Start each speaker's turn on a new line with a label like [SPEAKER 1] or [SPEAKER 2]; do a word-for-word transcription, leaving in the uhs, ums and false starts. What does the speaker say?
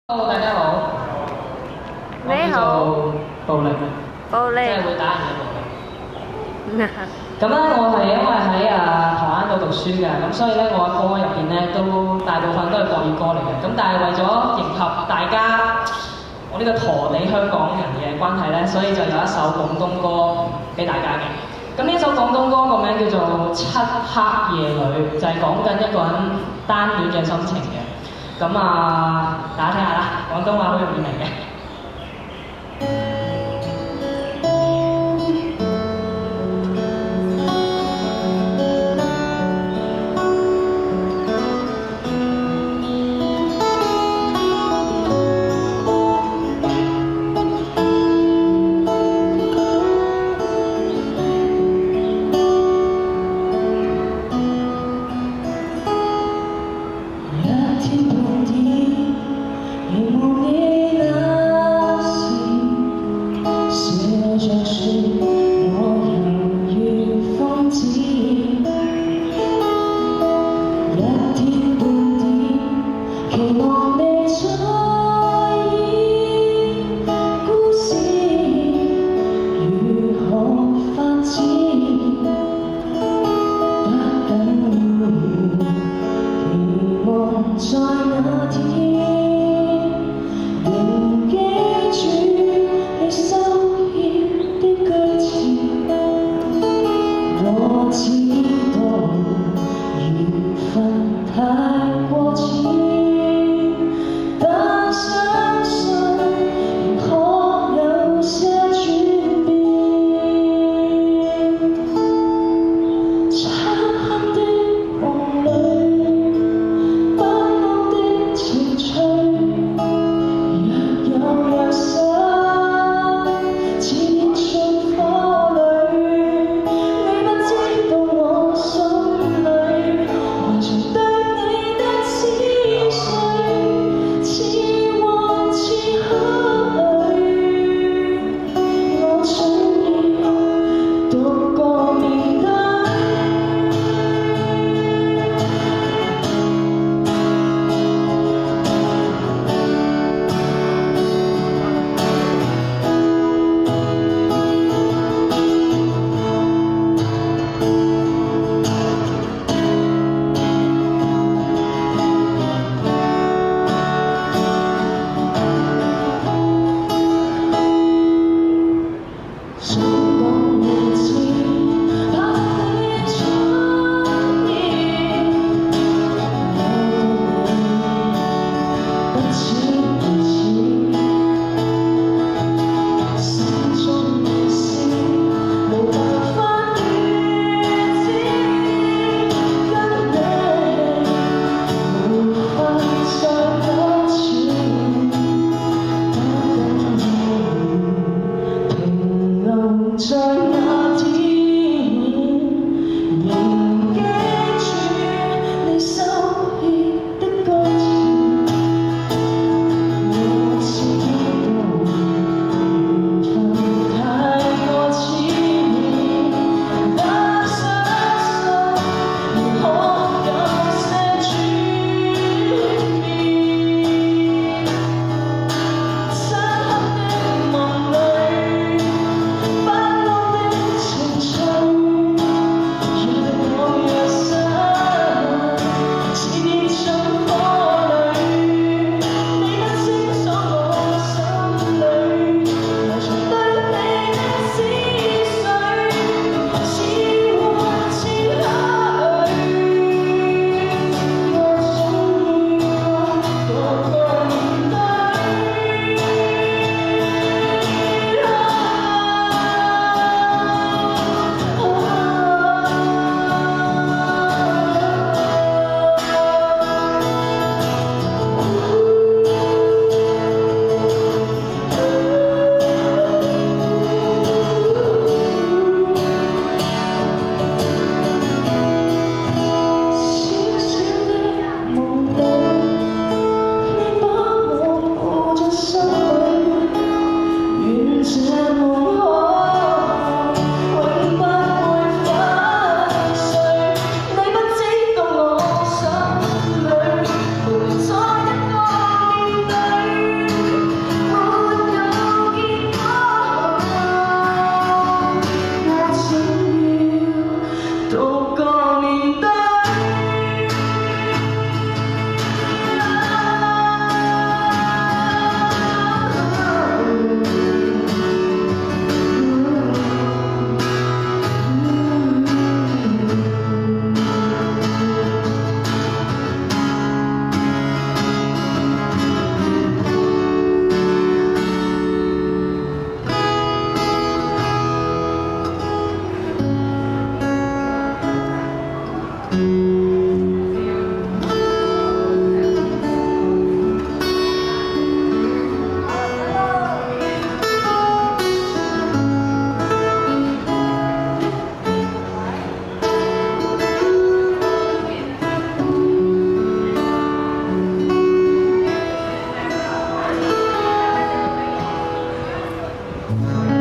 [SPEAKER 1] Hello， 大家好，
[SPEAKER 2] 你好，
[SPEAKER 1] 我叫做暴力，
[SPEAKER 2] 暴力，
[SPEAKER 1] 即係會打人嘅暴力。咁咧，我係因為喺啊台灣度讀書嘅，咁所以咧我嘅歌入邊咧都大部分都係國語歌嚟嘅。咁但係為咗迎合大家我呢個陀地香港人嘅關係咧，所以就有一首廣東歌俾大家嘅。咁呢首廣東歌個名叫做《漆黑夜裏》，就係講緊一個人單戀嘅心情嘅。咁啊，大家聽下啦，廣東話好容易明嘅。
[SPEAKER 3] 太过近，当
[SPEAKER 1] 啊。